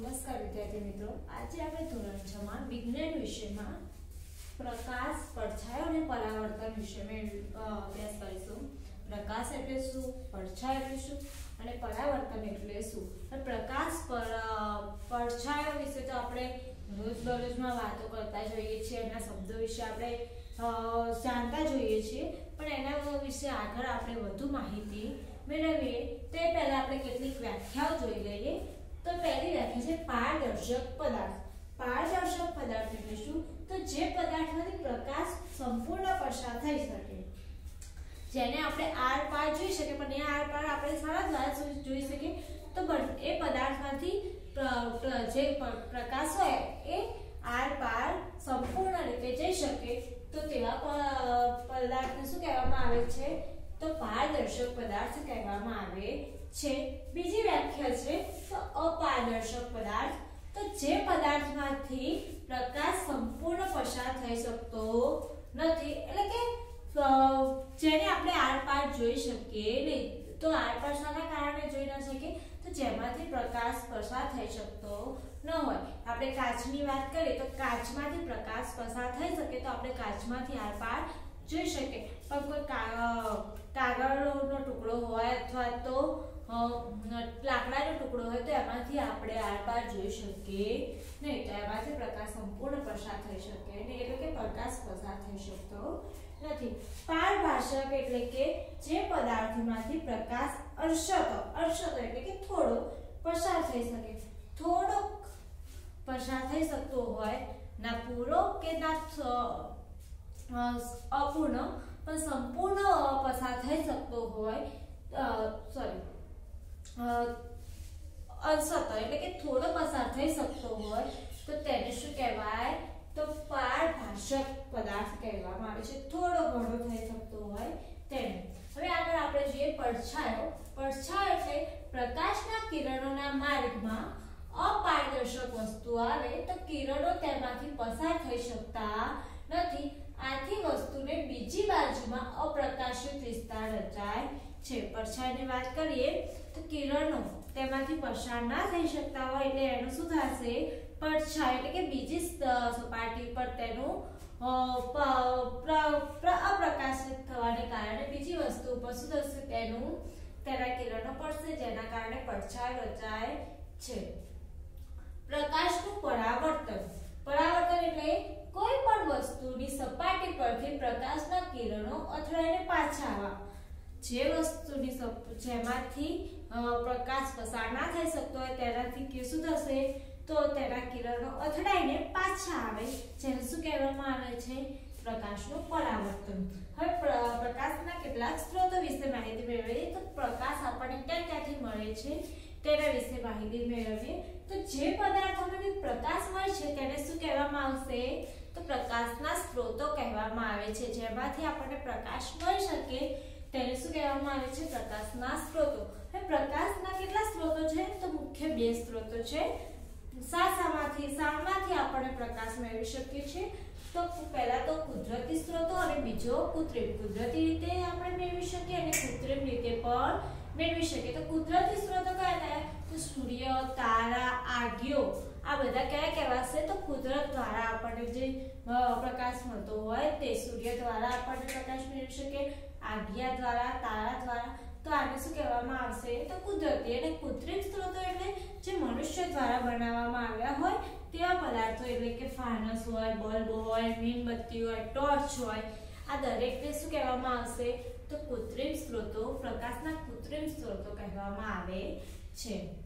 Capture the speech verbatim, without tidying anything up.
નમસ્કાર વિદ્યાર્થી મિત્રો, આજે આપણે ધોરણ છ માં વિજ્ઞાન વિષયમાં પ્રકાશ, પડછાયો અને પરાવર્તન વિષયમાં અભ્યાસ કરીશું. પ્રકાશ એટલે શું, પડછાયો એટલે શું અને પરાવર્તન એટલે શું. પ્રકાશ પર પડછાયો વિશે તો આપણે રોજબરોજમાં વાતો કરતા જોઈએ છીએ, એના શબ્દો વિશે આપણે જાણતા જોઈએ છીએ, પણ એના વિશે આગળ આપણે વધુ માહિતી મેળવીએ તે પહેલા આપણે કેટલીક વ્યાખ્યાઓ જોઈ લઈએ. તો પહેલી વ્યાખ્યા છે પારદર્શક પદાર્થ. પારદર્શક પદાર્થ એટલે શું, તો જે પદાર્થમાંથી પ્રકાશ સંપૂર્ણ પસાર થઈ શકે, જેને આપણે આર પાર જોઈ શકીએ, પણ એ આર પાર આપણે સારા દ્વારા જોઈ શકીએ, તો એ પદાર્થમાંથી જે પ્રકાશ હોય એ આર પાર સંપૂર્ણ રીતે જઈ શકે, તો તેવા પદાર્થને શું કહેવામાં આવે છે, તો પારદર્શક પદાર્થ કહેવામાં આવે છે. બીજી વ્યાખ્યા છે તો અપારદર્શક પદાર્થ. તો જે પદાર્થમાંથી પ્રકાશ સંપૂર્ણ પસાર થઈ શકતો નથી, એટલે કે જેને આપણે આરપાર જોઈ શકીએ નહીં. તો આરપાર શાના કારણે જોઈ ન શકીએ, તો જેમાંથી પ્રકાશ પસાર થઈ શકતો ન હોય. આપણે કાચની વાત કરીએ તો કાચમાંથી પ્રકાશ પસાર થઈ શકે તો આપણે કાચમાંથી આરપાર જોઈ શકીએ, પણ કોઈ કાગળનો ટુકડો હોય અથવા તો લાકડાનો ટુકડો હોય તો એમાંથી આપણે આરપાર જોઈ શકીએ નહીં, તો એમાંથી પ્રકાશ સંપૂર્ણ પસાર થઈ શકે નહીં, એટલે કે પ્રકાશ પસાર થઈ શકતો નથી. પારભાષક એટલે કે જે પદાર્થમાંથી પ્રકાશ અંશતઃ અંશતઃ એટલે કે થોડો પસાર થઈ શકે, થોડો પસાર થઈ શકતો હોય, ના પૂરો કે ના અપૂર્ણ, પણ સંપૂર્ણ પસાર થઈ શકતો હોય, સોરી અંશતઃ એટલે કે થોડો પસાર થઈ શકતો હોય, તો તેને શું કહેવાય, તો પારભાષક પદાર્થ કહેવામાં આવે છે. થોડો ઘણો થઈ શકતો હોય તેને. હવે આગળ આપણે જોઈએ પડછાયો. પડછાયો એટલે પ્રકાશના કિરણોના માર્ગમાં અપારદર્શક વસ્તુ આવે તો કિરણો તેમાંથી પસાર થઈ શકતા નથી, આથી વસ્તુને બીજી બાજુમાં અપ્રકાશિત વિસ્તાર રચાય છે. પડછાયાની વાત કરીએ તો કિરણો તેમાંથી પસાર ના થઈ શકતા હોય એટલે એનું શું થશે, પડછાયો એટલે કે બીજી સપાટી પર તેનું અપ્રકાશિત થવાને કારણે બીજી વસ્તુ ઉપર શું થશે, તેનું તેના કિરણો પડશે, જેના કારણે પડછાયો રચાય છે. પ્રકાશનું પરાવર્તન. પરાવર્તન એટલે કોઈ પણ વસ્તુની સપાટી પરથી પ્રકાશના કિરણો અથડાઈને પાછા આવવા. જે વસ્તુની જેમાંથી પ્રકાશ પસાર ના થઈ શકતો હોય તેનાથી કે શું થશે, તો તેના કિરણો અથડાઈને પાછા આવે, જેને શું કહેવામાં આવે છે, પ્રકાશનું પરાવર્તન. હવે પ્રકાશના કેટલાક સ્ત્રોતો વિશે માહિતી મેળવીએ તો પ્રકાશ આપણને ક્યાં ક્યાંથી મળે છે તેના વિશે માહિતી મેળવીએ તો જે પદાર્થોમાંથી પ્રકાશ મળે છે તેને શું કહેવામાં આવશે, તો પ્રકાશના સ્ત્રોતો કહેવામાં આવે છે. જેમાંથી આપણને પ્રકાશ મળી શકે તેને શું કહેવામાં આવે છે, પ્રકાશના સ્ત્રોતો. હવે પ્રકાશના કેટલા સ્ત્રોતો છે, તો મુખ્ય બે સ્ત્રોતો છે. શામાંથી શામાંથી આપણને પ્રકાશ મેળવી શકીએ છીએ, તો પહેલા તો કુદરતી સ્ત્રોતો અને બીજો કૃત્રિમ. કુદરતી રીતે આપણે મેળવી શકીએ અને કૃત્રિમ રીતે પણ મેળવી શકીએ. તો કુદરતી સ્ત્રોતો કયા કયા, તો સૂર્ય, તારા, આગિયો, આ બધા કયા કહેવાશે, તો કુદરત દ્વારા આપણને જે પ્રકાશ મળતો હોય તે. સૂર્ય દ્વારા આપણને પ્રકાશ મેળવી શકીએ, આગિયા દ્વારા, તારા દ્વારા, તો આને શું કહેવામાં આવશે, તો કુદરતી. અને કૃત્રિમ સ્ત્રોતો એટલે જે મનુષ્ય દ્વારા બનાવવામાં આવ્યા હોય તેવા પદાર્થો, એટલે કે ફાનસ હોય, બલ્બ હોય, મીણબત્તી હોય, ટોર્ચ હોય, આ દરેકને શું કહેવામાં આવશે, તો કૃત્રિમ સ્ત્રોતો, પ્રકાશના કૃત્રિમ સ્ત્રોતો કહેવામાં આવે છે.